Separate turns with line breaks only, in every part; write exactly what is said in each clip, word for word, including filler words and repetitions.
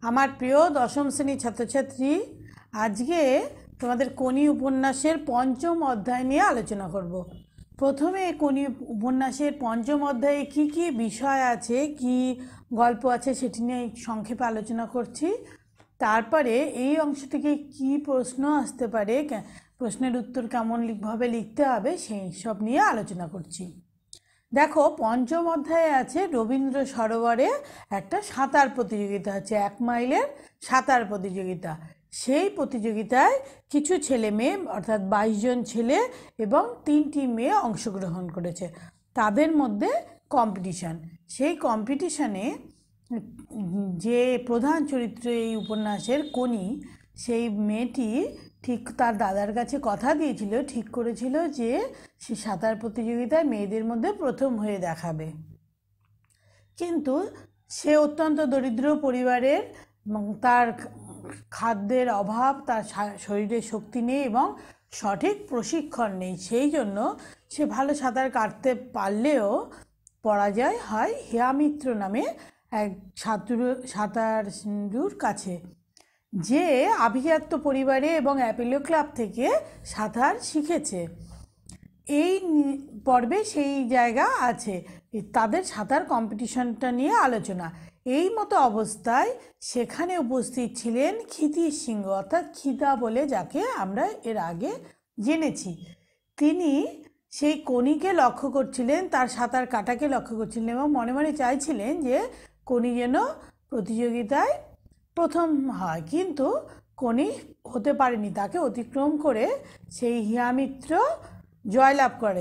আমার প্রিয় দশম শ্রেণীর ছাত্রছাত্রী, আজকে তোমাদের কনি উপন্যাসের পঞ্চম অধ্যায় নিয়ে আলোচনা করব। প্রথমে কনি উপন্যাসের পঞ্চম অধ্যায়ে কি কি বিষয় আছে, কি গল্প আছে সেটি নিয়ে সংক্ষেপে আলোচনা করছি। তারপরে এই অংশ থেকে কি প্রশ্ন আসতে পারে, প্রশ্নের উত্তর কেমনভাবে লিখতে হবে সেই সব নিয়ে আলোচনা করছি। দেখো, পঞ্চম অধ্যায়ে আছে রবীন্দ্র সরোবরে একটা সাঁতার প্রতিযোগিতা হচ্ছে, এক মাইলের সাঁতার প্রতিযোগিতা। সেই প্রতিযোগিতায় কিছু ছেলে মেয়ে অর্থাৎ বাইশ জন ছেলে এবং তিনটি মেয়ে অংশগ্রহণ করেছে। তাদের মধ্যে কম্পিটিশান। সেই কম্পিটিশানে যে প্রধান চরিত্র এই উপন্যাসের কনি, সেই মেয়েটি ঠিক তার দাদার কাছে কথা দিয়েছিল, ঠিক করেছিল যে সে সাঁতার প্রতিযোগিতায় মেয়েদের মধ্যে প্রথম হয়ে দেখাবে। কিন্তু সে অত্যন্ত দরিদ্র পরিবারের, তার খাদ্যের অভাব, তার শরীরে শক্তি নেই এবং সঠিক প্রশিক্ষণ নেই। সেই জন্য সে ভালো সাঁতার কাটতে পারলেও পরাজয় হয় হেয়া মিত্র নামে এক সাঁতারু সাঁতারুর কাছে, যে আভিজাত্য পরিবারে এবং অ্যাপেলো ক্লাব থেকে সাঁতার শিখেছে। এই পর্বে সেই জায়গা আছে, তাদের সাঁতার কম্পিটিশনটা নিয়ে আলোচনা। এই মতো অবস্থায় সেখানে উপস্থিত ছিলেন ক্ষিতিশ সিংহ, অর্থাৎ খিদা বলে যাকে আমরা এর আগে জেনেছি। তিনি সেই কনিকে লক্ষ্য করছিলেন, তার সাঁতার কাটাকে লক্ষ্য করছিলেন এবং মনে মনে চাইছিলেন যে কনি যেন প্রতিযোগিতায় প্রথম হয়। কিন্তু কনি হতে পারেনি, তাকে অতিক্রম করে সেই হিয়ামিত্র জয়লাভ করে।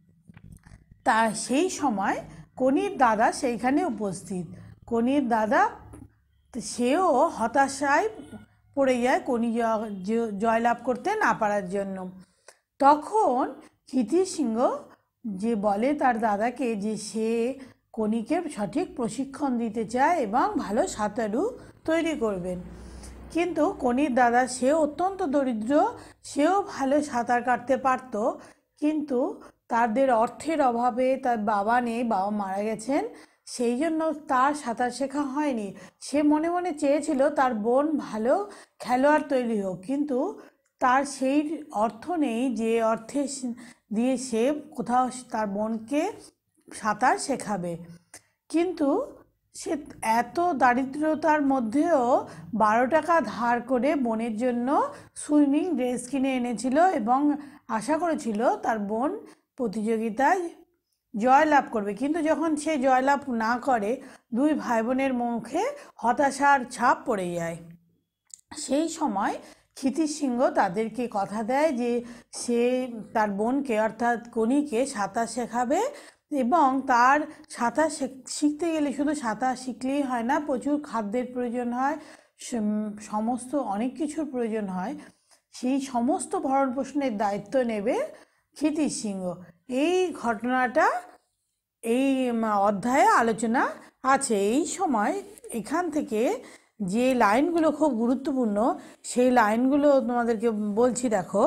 তা সেই সময় কনির দাদা সেইখানে উপস্থিত। কনির দাদা সেও হতাশায় পড়ে যায় কনি জয়লাভ করতে না পারার জন্য। তখন ক্ষিতিশ সিংহ যে বলে তার দাদাকে যে সে কনিকে সঠিক প্রশিক্ষণ দিতে চায় এবং ভালো সাঁতারু তৈরি করবেন। কিন্তু কনির দাদা, সে অত্যন্ত দরিদ্র, সেও ভালো সাঁতার কাটতে পারত, কিন্তু তাদের অর্থের অভাবে, তার বাবা নেই, বাবা মারা গেছেন, সেই জন্য তার সাঁতার শেখা হয়নি। সে মনে মনে চেয়েছিল তার বোন ভালো খেলোয়াড় তৈরি হোক, কিন্তু তার সেই অর্থ নেই যে অর্থে দিয়ে সে কোথাও তার বোনকে সাঁতার শেখাবে। কিন্তু সে এত দারিদ্রতার মধ্যেও বারো টাকা ধার করে বোনের জন্য সুইমিং ড্রেস কিনে এনেছিল এবং আশা করেছিল তার বোন প্রতিযোগিতায় জয়লাভ করবে। কিন্তু যখন সে জয়লাভ না করে, দুই ভাই বোনের মুখে হতাশার ছাপ পড়ে যায়। সেই সময় ক্ষিতিশ সিংহ তাদেরকে কথা দেয় যে সে তার বোনকে অর্থাৎ কনিকে সাঁতার শেখাবে এবং তার সাঁতার শিখতে গেলে শুধু সাঁতার শিখলেই হয় না, প্রচুর খাদ্যের প্রয়োজন হয়, সমস্ত অনেক কিছুর প্রয়োজন হয়। সেই সমস্ত ভরণ পোষণের দায়িত্ব নেবে ক্ষিতিশ সিংহ। এই ঘটনাটা এই অধ্যায়ে আলোচনা আছে। এই সময় এখান থেকে যে লাইনগুলো খুব গুরুত্বপূর্ণ, সেই লাইনগুলো তোমাদেরকে বলছি। দেখো,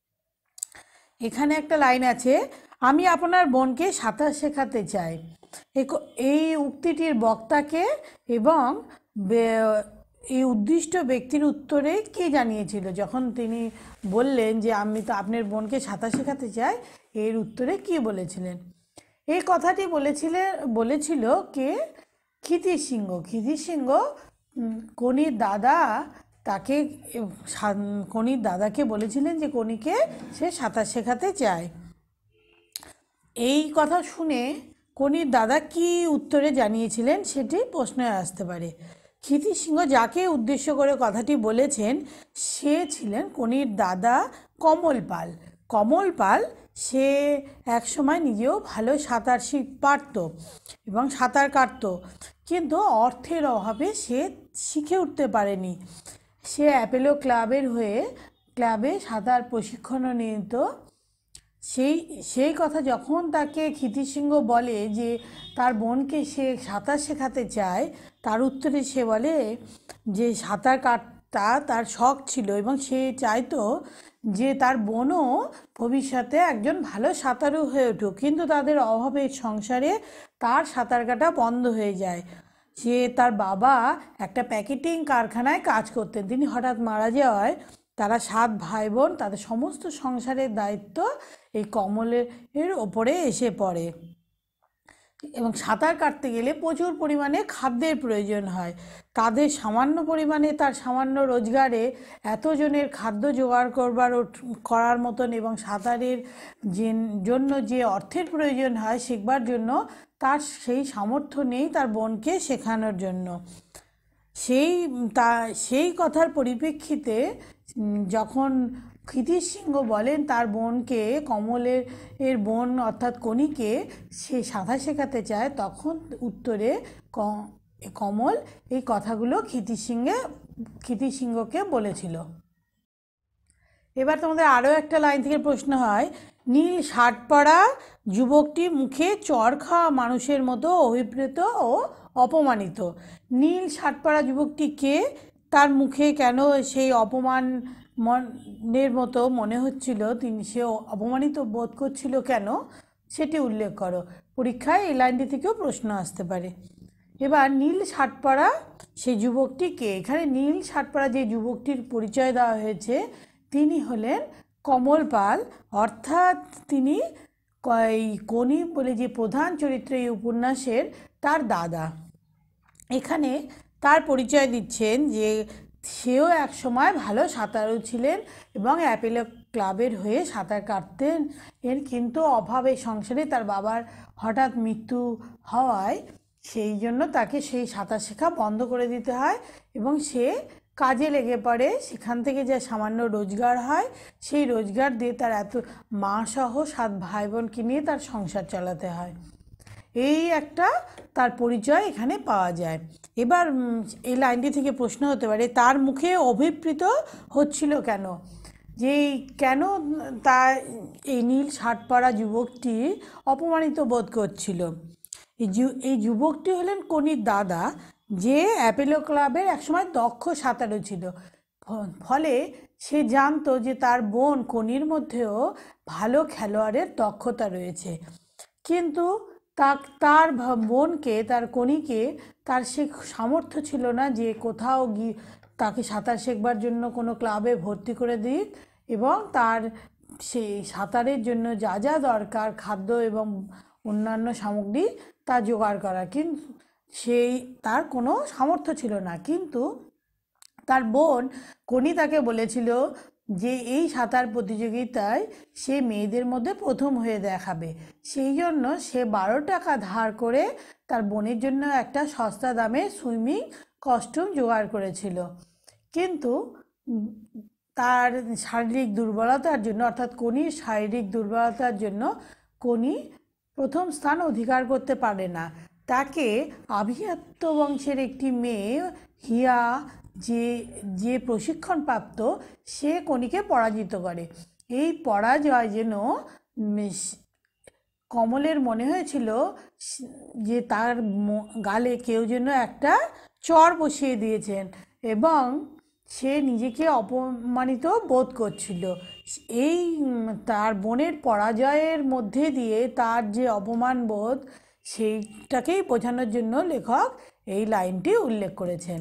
এখানে একটা লাইন আছে, আমি আপনার বোনকে সাঁতার শেখাতে চাই। এই উক্তিটির বক্তাকে এবং এই উদ্দিষ্ট ব্যক্তির উত্তরে কে জানিয়েছিল? যখন তিনি বললেন যে আমি তো আপনার বোনকে সাঁতার শেখাতে চাই, এর উত্তরে কি বলেছিলেন? এই কথাটি বলেছিলেন বলেছিল কে? ক্ষিতিশ সিংহ। ক্ষিতিশ সিংহ কনির দাদা তাকে কনির দাদাকে বলেছিলেন যে কনিকে সে সাঁতার শেখাতে চায়। এই কথা শুনে কনির দাদা কি উত্তরে জানিয়েছিলেন সেটি প্রশ্নে আসতে পারে। ক্ষিতিশ সিংহ যাকে উদ্দেশ্য করে কথাটি বলেছেন সে ছিলেন কনির দাদা কমল পাল। কমল পাল সে একসময় নিজেও ভালো সাঁতার শিখ পারত এবং সাঁতার কাটত, কিন্তু অর্থের অভাবে সে শিখে উঠতে পারেনি। সে অ্যাপেলো ক্লাবের হয়ে ক্লাবে সাঁতার প্রশিক্ষণও নিত। সেই সেই কথা যখন তাকে ক্ষিতিশ সিংহ বলে যে তার বোনকে সে সাঁতার শেখাতে চায়, তার উত্তরে সে বলে যে সাঁতার কাটা তার শখ ছিল এবং সে চাইতো যে তার বোনও ভবিষ্যতে একজন ভালো সাঁতারু হয়ে উঠুক, কিন্তু তাদের অভাবের সংসারে তার সাঁতার কাটা বন্ধ হয়ে যায়। যে তার বাবা একটা প্যাকেটিং কারখানায় কাজ করতেন, তিনি হঠাৎ মারা যাওয়ায় তারা সাত ভাই বোন, তাদের সমস্ত সংসারের দায়িত্ব এই কমলের ওপরে এসে পড়ে। এবং সাঁতার কাটতে গেলে প্রচুর পরিমাণে খাদ্যের প্রয়োজন হয়। তাদের সামান্য পরিমাণে, তার সামান্য রোজগারে এতজনের খাদ্য জোগাড় করবার করার মতন এবং সাঁতারের যে জন্য যে অর্থের প্রয়োজন হয় শেখবার জন্য, তার সেই সামর্থ্য নেই তার বোনকে শেখানোর জন্য। সেই তা সেই কথার পরিপ্রেক্ষিতে যখন ক্ষিতিশ সিংহ বলেন তার বোনকে, কমলের এর বোন অর্থাৎ কনিকে সে সাঁতার শেখাতে চায়, তখন উত্তরে কমল এই কথাগুলো ক্ষিতিশ সিংহে ক্ষিতিশ সিংহকে বলেছিল। এবার তোমাদের আরও একটা লাইন থেকে প্রশ্ন হয়, নীল শার্ট পরা যুবকটি মুখে চর খাওয়া মানুষের মতো অভিপ্রেত ও অপমানিত। নীল শার্ট পরা যুবকটি কে? তার মুখে কেন সেই অপমান মনের মতো মনে হচ্ছিল, তিনি সে অপমানিত বোধ করছিল কেন, সেটি উল্লেখ করো। পরীক্ষায় এই লাইনটি থেকেও প্রশ্ন আসতে পারে। এবার নীল শার্ট পরা সেই যুবকটি কে? এখানে নীল শার্ট পরা যে যুবকটির পরিচয় দেওয়া হয়েছে তিনি হলেন কমল পাল, অর্থাৎ তিনি এই কনি বলে যে প্রধান চরিত্র এই উপন্যাসের তার দাদা। এখানে তার পরিচয় দিচ্ছেন যে সেও এক সময় ভালো সাঁতারু ছিলেন এবং অ্যাপেলো ক্লাবের হয়ে সাঁতার কাটতেন, এর কিন্তু অভাবে সংসারে তার বাবার হঠাৎ মৃত্যু হওয়ায় সেই জন্য তাকে সেই সাঁতার শেখা বন্ধ করে দিতে হয় এবং সে কাজে লেগে পড়ে। সেখান থেকে যা সামান্য রোজগার হয় সেই রোজগার দিয়ে তার এত মা সহ সাত ভাই বোনকে নিয়ে তার সংসার চালাতে হয়। এই একটা তার পরিচয় এখানে পাওয়া যায়। এবার এই লাইনটি থেকে প্রশ্ন হতে পারে, তার মুখে অভিপ্রেত হচ্ছিল কেন? যে কেন তা এই নীল শার্ট পরা যুবকটি অপমানিত বোধ করছিল? এই যুবকটি হলেন কনির দাদা, যে অ্যাপেলো ক্লাবের একসময় দক্ষ সাঁতারু ছিল। ফলে সে জানতো যে তার বোন কনির মধ্যেও ভালো খেলোয়াড়ের দক্ষতা রয়েছে, কিন্তু তার বোনকে, তার কনিকে তার সে সামর্থ্য ছিল না যে কোথাও গিয়ে তাকে সাঁতার শেখবার জন্য কোনো ক্লাবে ভর্তি করে দিক এবং তার সেই সাঁতারের জন্য যা যা দরকার খাদ্য এবং অন্যান্য সামগ্রী তা জোগাড় করা, কিন্তু সেই তার কোনো সামর্থ্য ছিল না। কিন্তু তার বোন কনি তাকে বলেছিল যে এই সাঁতার প্রতিযোগিতায় সে মেয়েদের মধ্যে প্রথম হয়ে দেখাবে। সেই জন্য সে বারো টাকা ধার করে তার বোনের জন্য একটা সস্তা দামে সুইমিং কস্টিউম জোগাড় করেছিল, কিন্তু তার শারীরিক দুর্বলতার জন্য, অর্থাৎ কনির শারীরিক দুর্বলতার জন্য কনি প্রথম স্থান অধিকার করতে পারে না। তাকে আভিজাত্য বংশের একটি মেয়ে হিয়া, যে যে প্রশিক্ষণপ্রাপ্ত, সে কনিকে পরাজিত করে। এই পরাজয় যেন কমলের মনে হয়েছিল যে তার গালে কেউ যেন একটা চর বসিয়ে দিয়েছেন এবং সে নিজেকে অপমানিত বোধ করছিল। এই তার বোনের পরাজয়ের মধ্যে দিয়ে তার যে অপমান বোধ, সেইটাকেই বোঝানোর জন্য লেখক এই লাইনটি উল্লেখ করেছেন।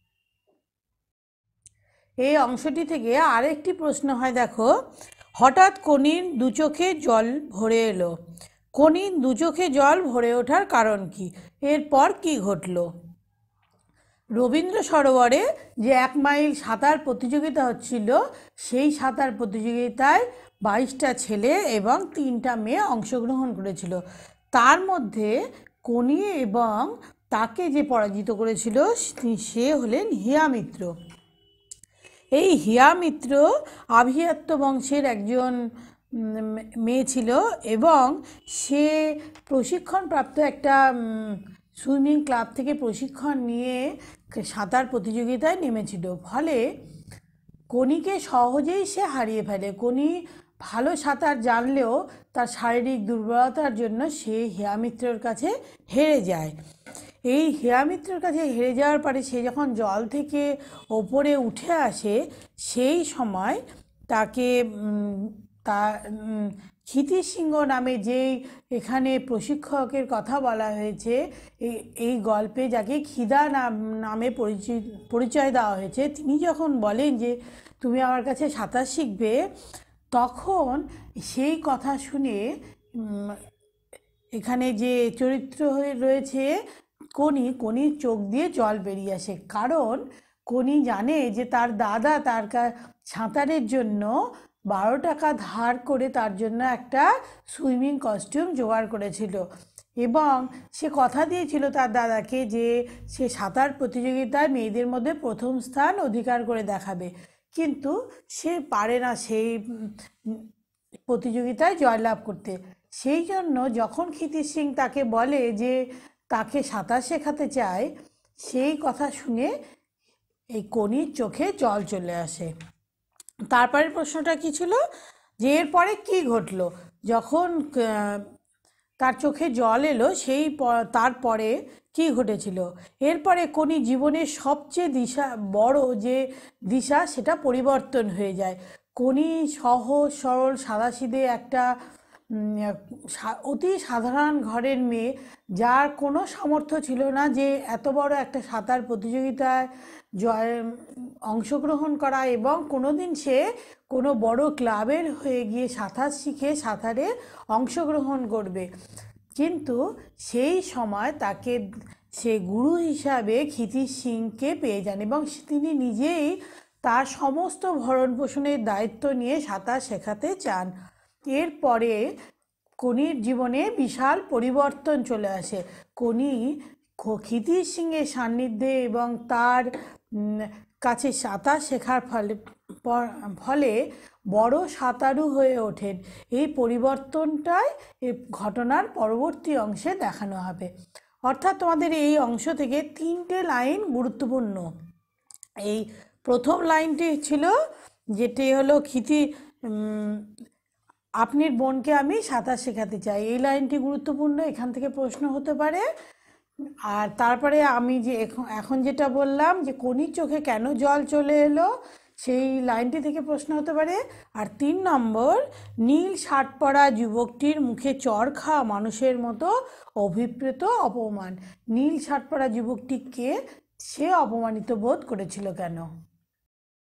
এই অংশটি থেকে আরেকটি প্রশ্ন হয়, দেখো, হঠাৎ কনির দু চোখে জল ভরে এলো। কনির দু চোখে জল ভরে ওঠার কারণ কি? এরপর কি ঘটল? রবীন্দ্র সরোবরে যে এক মাইল সাঁতার প্রতিযোগিতা হচ্ছিল, সেই সাঁতার প্রতিযোগিতায় বাইশটা ছেলে এবং তিনটা মেয়ে অংশগ্রহণ করেছিল। তার মধ্যে কনি এবং তাকে যে পরাজিত করেছিল সে হলেন হিয়া মিত্র। এই হিয়া মিত্র আভিজাত্য বংশের একজন মেয়ে ছিল এবং সে প্রশিক্ষণপ্রাপ্ত একটা সুইমিং ক্লাব থেকে প্রশিক্ষণ নিয়ে সাঁতার প্রতিযোগিতায় নেমেছিল। ফলে কনিকে সহজেই সে হারিয়ে ফেলে। কনি ভালো সাঁতার জানলেও তার শারীরিক দুর্বলতার জন্য সে হিয়া মিত্রের কাছে হেরে যায়। এই হিয়া মিত্রের কাছে হেরে যাওয়ার পরে সে যখন জল থেকে ওপরে উঠে আসে, সেই সময় তাকে তা ক্ষিতিশ সিংহ নামে যেই এখানে প্রশিক্ষকের কথা বলা হয়েছে, এই এই গল্পে যাকে খিদা নাম নামে পরিচয় পরিচয় দেওয়া হয়েছে, তিনি যখন বলেন যে তুমি আমার কাছে সাঁতার শিখবে, তখন সেই কথা শুনে এখানে যে চরিত্র হয়ে রয়েছে কনি, কনির চোখ দিয়ে জল বেরিয়ে আসে। কারণ কনি জানে যে তার দাদা তার সাঁতারের জন্য বারো টাকা ধার করে তার জন্য একটা সুইমিং কস্টিউম জোগাড় করেছিল, এবং সে কথা দিয়েছিল তার দাদাকে যে সে সাঁতার প্রতিযোগিতায় মেয়েদের মধ্যে প্রথম স্থান অধিকার করে দেখাবে। কিন্তু সে পারে না সেই প্রতিযোগিতায় জয়লাভ করতে। সেই জন্য যখন ক্ষিতিশ সিং তাকে বলে যে তাকে সাঁতার শেখাতে চায়, সেই কথা শুনে এই কনির চোখে জল চলে আসে। তারপরের প্রশ্নটা কি ছিল, যে এরপরে কি ঘটলো যখন তার চোখে জল এলো, সেই তারপরে কি ঘটেছিল? এরপরে কনি জীবনের সবচেয়ে দিশা বড় যে দিশা সেটা পরিবর্তন হয়ে যায়। কনি সহজ সরল সাদাসিধে একটা অতি সাধারণ ঘরের মেয়ে, যার কোনো সামর্থ্য ছিল না যে এত বড় একটা সাঁতার প্রতিযোগিতায় জয় অংশগ্রহণ করা, এবং কোনো দিন সে কোনো বড় ক্লাবের হয়ে গিয়ে সাঁতার শিখে সাঁতারে অংশগ্রহণ করবে। কিন্তু সেই সময় তাকে সে গুরু হিসাবে ক্ষিতিশ সিংকে পেয়ে যান, এবং তিনি নিজেই তার সমস্ত ভরণ পোষণের দায়িত্ব নিয়ে সাঁতার শেখাতে চান। এরপরে কনির জীবনে বিশাল পরিবর্তন চলে আসে। কনি ক্ষিতিশ সিংয়ের সান্নিধ্যে এবং তার কাছে সাঁতার শেখার ফলে ফলে বড় সাঁতারু হয়ে ওঠেন। এই পরিবর্তনটাই এই ঘটনার পরবর্তী অংশে দেখানো হবে। অর্থাৎ তোমাদের এই অংশ থেকে তিনটে লাইন গুরুত্বপূর্ণ। এই প্রথম লাইনটি ছিল, যেটি হলো ক্ষিতি আপনার বোনকে আমি সাঁতার শেখাতে চাই, এই লাইনটি গুরুত্বপূর্ণ, এখান থেকে প্রশ্ন হতে পারে। আর তারপরে আমি যে এখন এখন যেটা বললাম যে কনির চোখে কেন জল চলে এলো, সেই লাইনটি থেকে প্রশ্ন হতে পারে। আর তিন নম্বর, নীল শার্ট পরা যুবকটির মুখে চর খাওয়া মানুষের মতো অভিপ্রেত অপমান। নীল শার্ট পরা যুবকটিকে সে অপমানিত বোধ করেছিল কেন?